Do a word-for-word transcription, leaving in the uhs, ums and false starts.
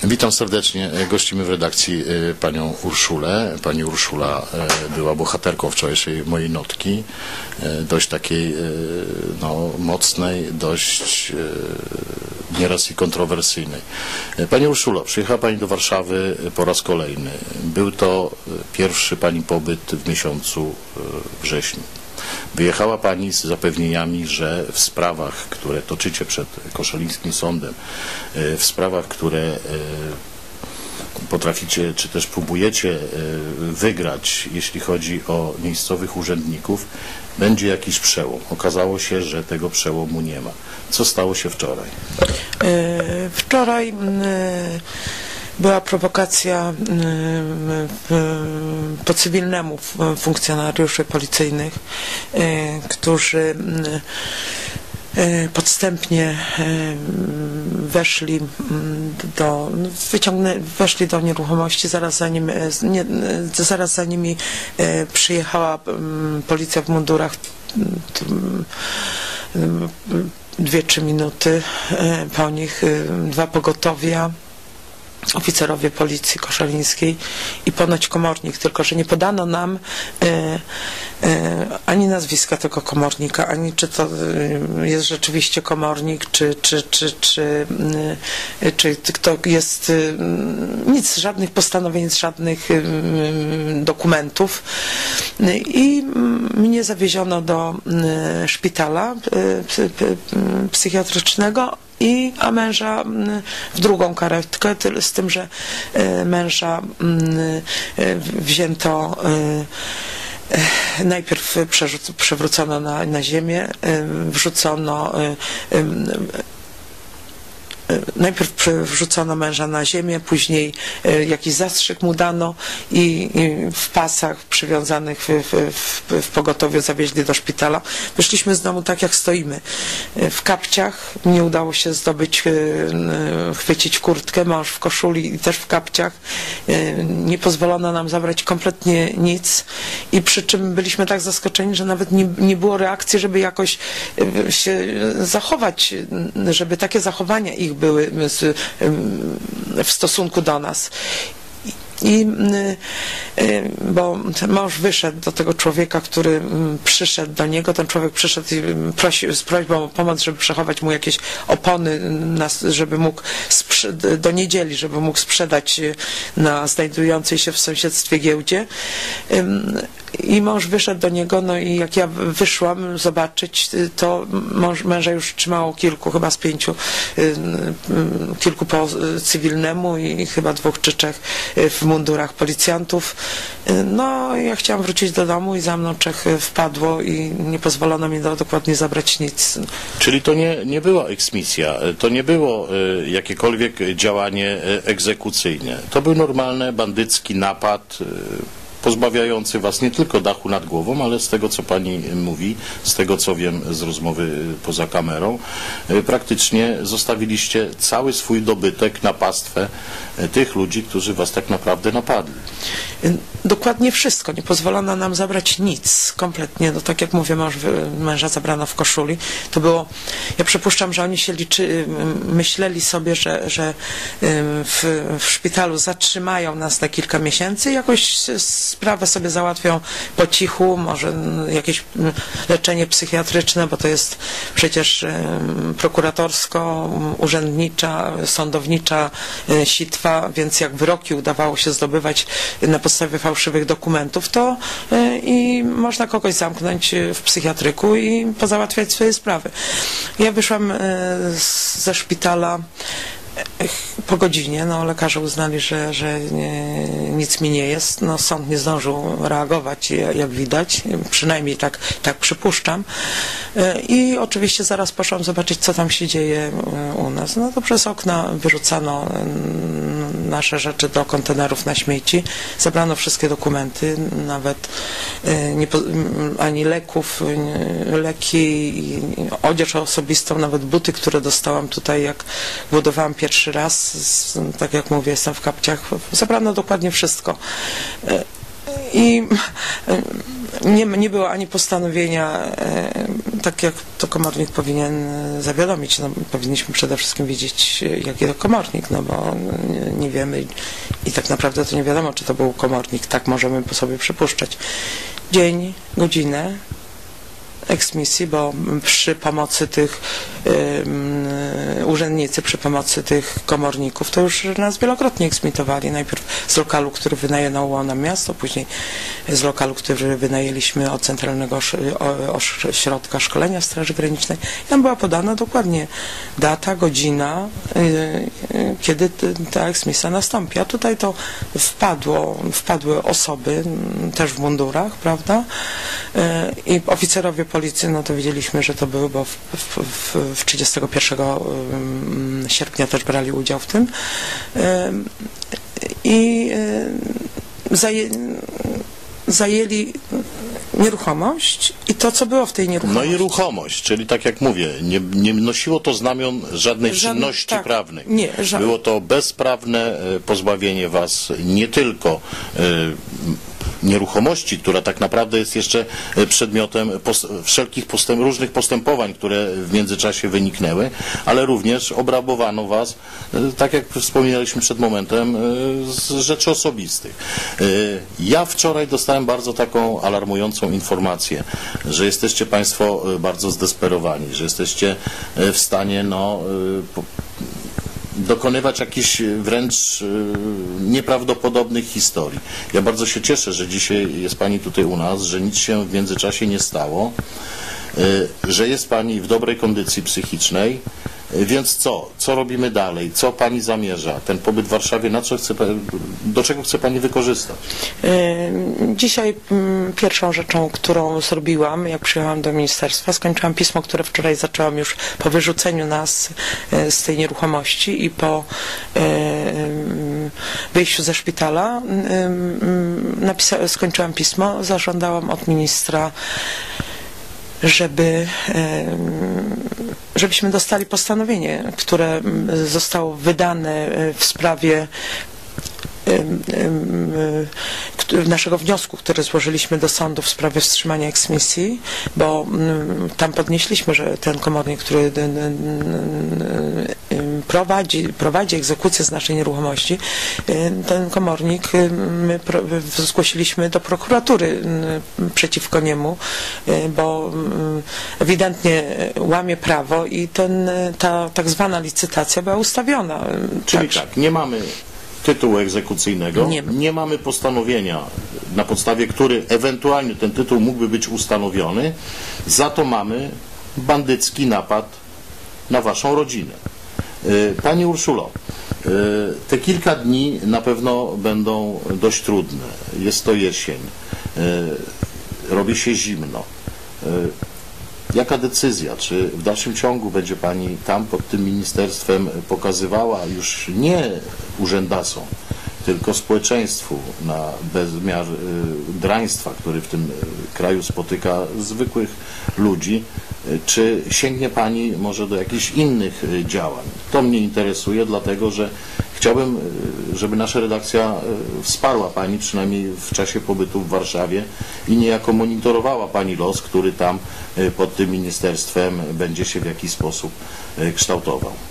Witam serdecznie. Gościmy w redakcji panią Urszulę. Pani Urszula była bohaterką wczorajszej mojej notki, dość takiej no, mocnej, dość nieraz i kontrowersyjnej. Pani Urszulo, przyjechała Pani do Warszawy po raz kolejny. Był to pierwszy Pani pobyt w miesiącu wrześniu. Wyjechała Pani z zapewnieniami, że w sprawach, które toczycie przed Koszalińskim Sądem, w sprawach, które potraficie, czy też próbujecie wygrać, jeśli chodzi o miejscowych urzędników, będzie jakiś przełom. Okazało się, że tego przełomu nie ma. Co stało się wczoraj? Wczoraj była prowokacja po cywilnemu funkcjonariuszy policyjnych, którzy podstępnie weszli do, wyciągnę, weszli do nieruchomości, zaraz za, nim, nie, zaraz za nimi przyjechała policja w mundurach, dwie, trzy minuty po nich, dwa pogotowia, oficerowie policji koszalińskiej i ponoć komornik, tylko że nie podano nam e, e, ani nazwiska tego komornika, ani czy to jest rzeczywiście komornik, czy, czy, czy, czy, e, czy kto jest, e, nic, żadnych postanowień, żadnych e, dokumentów. I mnie zawieziono do e, szpitala e, psychiatrycznego, I, a męża w drugą karetkę, z tym, że męża wzięto, najpierw przewrócono na, na ziemię, wrzucono, najpierw wrzucono męża na ziemię, później jakiś zastrzyk mu dano i w pasach przywiązanych w, w, w pogotowiu zawieźli do szpitala. Wyszliśmy z domu tak, jak stoimy. W kapciach, nie udało się zdobyć, chwycić kurtkę, mąż w koszuli i też w kapciach. Nie pozwolono nam zabrać kompletnie nic i przy czym byliśmy tak zaskoczeni, że nawet nie, nie było reakcji, żeby jakoś się zachować, żeby takie zachowania ich były w stosunku do nas. I, bo mąż wyszedł do tego człowieka, który przyszedł do niego, ten człowiek przyszedł i prosił z prośbą o pomoc, żeby przechować mu jakieś opony, żeby mógł do niedzieli, żeby mógł sprzedać na znajdującej się w sąsiedztwie giełdzie. I mąż wyszedł do niego, no i jak ja wyszłam zobaczyć, to mąż, męża już trzymało kilku, chyba z pięciu, kilku po cywilnemu i chyba dwóch czy trzech w mundurach policjantów. No ja chciałam wrócić do domu i za mną trzech wpadło i nie pozwolono mi do, dokładnie zabrać nic. Czyli to nie, nie była eksmisja, to nie było y, jakiekolwiek działanie y, egzekucyjne. To był normalny bandycki napad, y, pozbawiający was nie tylko dachu nad głową, ale z tego, co pani mówi, z tego, co wiem z rozmowy poza kamerą, praktycznie zostawiliście cały swój dobytek na pastwę tych ludzi, którzy was tak naprawdę napadli. Dokładnie wszystko. Nie pozwolono nam zabrać nic kompletnie. No tak jak mówię, mąż, męża zabrano w koszuli. To było, ja przypuszczam, że oni się liczy, myśleli sobie, że, że w, w szpitalu zatrzymają nas na kilka miesięcy i jakoś sprawę sobie załatwią po cichu, może jakieś leczenie psychiatryczne, bo to jest przecież prokuratorsko, urzędnicza, sądownicza sitwa, więc jak wyroki udawało się zdobywać na podstawie fałszywych dokumentów, to i można kogoś zamknąć w psychiatryku i pozałatwiać swoje sprawy. Ja wyszłam ze szpitala po godzinie, no lekarze uznali, że, że nie, nic mi nie jest. No sąd nie zdążył reagować, jak widać, przynajmniej tak, tak przypuszczam. I oczywiście zaraz poszłam zobaczyć, co tam się dzieje u nas. No to przez okna wyrzucano nasze rzeczy do kontenerów na śmieci, zabrano wszystkie dokumenty, nawet nie, ani leków, leki, odzież osobistą, nawet buty, które dostałam tutaj, jak budowałam pierwszy raz, tak jak mówię, jestem w kapciach, zabrano dokładnie wszystko. I nie, nie było ani postanowienia, e, tak jak to komornik powinien zawiadomić. No, powinniśmy przede wszystkim wiedzieć, jaki to komornik, no bo nie, nie wiemy i tak naprawdę to nie wiadomo, czy to był komornik. Tak możemy po sobie przypuszczać. Dzień, godzinę eksmisji, bo przy pomocy tych y, urzędnicy, przy pomocy tych komorników, to już nas wielokrotnie eksmitowali. Najpierw z lokalu, który wynajęło nam miasto, później z lokalu, który wynajęliśmy od Centralnego Ośrodka Szkolenia Straży Granicznej. Tam była podana dokładnie data, godzina, y, y, kiedy ta eksmisja nastąpi. A tutaj to wpadło, wpadły osoby, też w mundurach, prawda? Y, I oficerowie policji, no to widzieliśmy, że to było, bo w, w, w, w trzydziestego pierwszego sierpnia też brali udział w tym. I zaję, zajęli nieruchomość i to, co było w tej nieruchomości. No i ruchomość, czyli tak jak mówię, nie, nie nosiło to znamion żadnej Żadne, czynności tak, prawnej. Nie, żadne. Było to bezprawne pozbawienie was nie tylko y, nieruchomości, która tak naprawdę jest jeszcze przedmiotem pos wszelkich postęp różnych postępowań, które w międzyczasie wyniknęły, ale również obrabowano was, tak jak wspominaliśmy przed momentem, z rzeczy osobistych. Ja wczoraj dostałem bardzo taką alarmującą informację, że jesteście państwo bardzo zdesperowani, że jesteście w stanie no, dokonywać jakichś wręcz nieprawdopodobnych historii. Ja bardzo się cieszę, że dzisiaj jest Pani tutaj u nas, że nic się w międzyczasie nie stało, że jest Pani w dobrej kondycji psychicznej. Więc co? Co robimy dalej? Co Pani zamierza? Ten pobyt w Warszawie, na co chce, do czego chce Pani wykorzystać? Dzisiaj pierwszą rzeczą, którą zrobiłam, jak przyjechałam do ministerstwa, skończyłam pismo, które wczoraj zaczęłam już po wyrzuceniu nas z tej nieruchomości i po wyjściu ze szpitala. Napisa- skończyłam pismo, zażądałam od ministra, żeby, żebyśmy dostali postanowienie, które zostało wydane w sprawie naszego wniosku, który złożyliśmy do sądu w sprawie wstrzymania eksmisji, bo tam podnieśliśmy, że ten komornik, który prowadzi, prowadzi egzekucję z naszej nieruchomości, ten komornik my zgłosiliśmy do prokuratury przeciwko niemu, bo ewidentnie łamie prawo i ten, ta tak zwana licytacja była ustawiona. Czyli Także tak, nie mamy tytułu egzekucyjnego, Nie. nie mamy postanowienia, na podstawie który ewentualnie ten tytuł mógłby być ustanowiony, za to mamy bandycki napad na waszą rodzinę. Pani Urszulo, te kilka dni na pewno będą dość trudne. Jest to jesień, robi się zimno. Jaka decyzja? Czy w dalszym ciągu będzie Pani tam pod tym ministerstwem pokazywała już nie urzędasom, tylko społeczeństwu na bezmiar y, draństwa, który w tym kraju spotyka zwykłych ludzi, y, czy sięgnie Pani może do jakichś innych y, działań? To mnie interesuje, dlatego że chciałbym, y, żeby nasza redakcja y, wsparła Pani przynajmniej w czasie pobytu w Warszawie i niejako monitorowała Pani los, który tam y, pod tym ministerstwem będzie się w jakiś sposób y, kształtował.